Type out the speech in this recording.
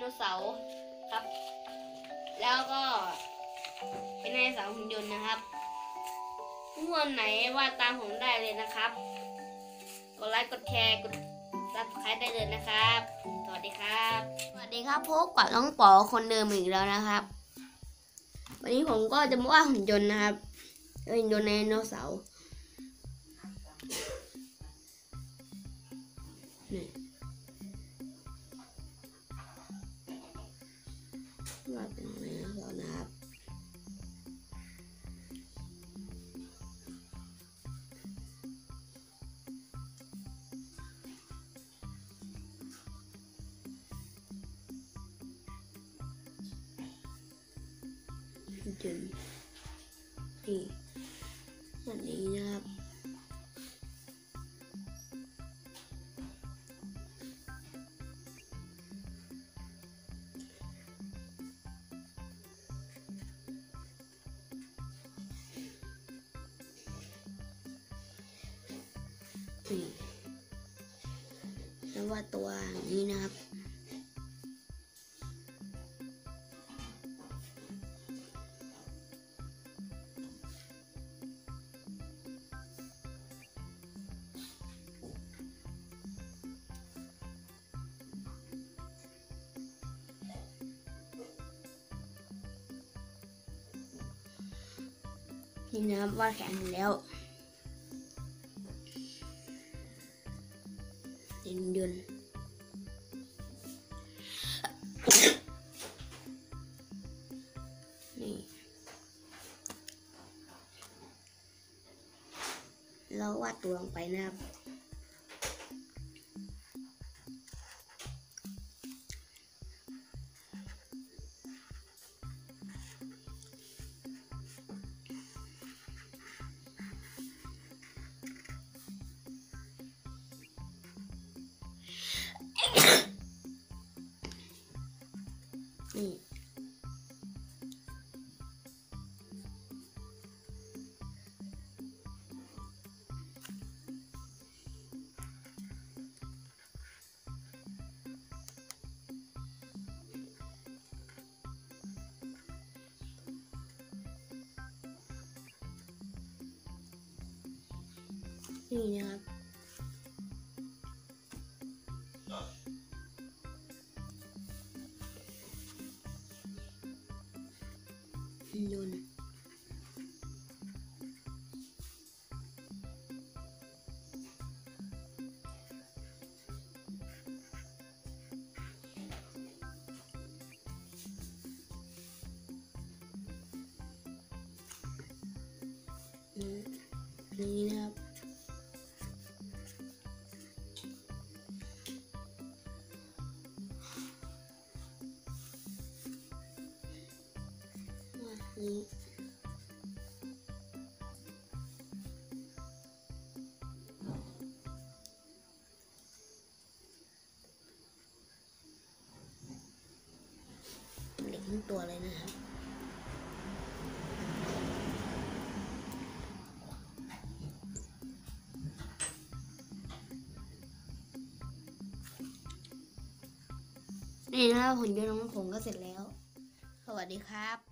โนเสาร์ครับ แล้วก็เป็นไดโนเสาร์หุ่นยนต์นะครับทุกคนไหนว่าตามผมได้เลยนะครับกดไลค์กดแชร์กดซับสไครต์ได้เลยนะครับสวัสดีครับสวัสดีครับพบกับน้องป๋อคนเดิมอีกแล้วนะครับ วันนี้ผมก็จะมาว่าหุ่นยนต์นะครับหุ่นยนต์ไดโนเสาร์นี่ว่าเป็นไดโนเสาร์นะครับจนนี่แบบนี้นะครับนี่แล้วว่าตัวนี้นะครับนี่นะครับวาดแขนแล้วเดินยนต์นี่แล้ววาดตัวลงไปนะครับนี่นี่นะครับยนต์นี่นะครับนี่เหล็กทั้งตัวเลยนะครับนี่นะครับหุ่นยนต์ของผมก็เสร็จแล้วสวัสดีครับ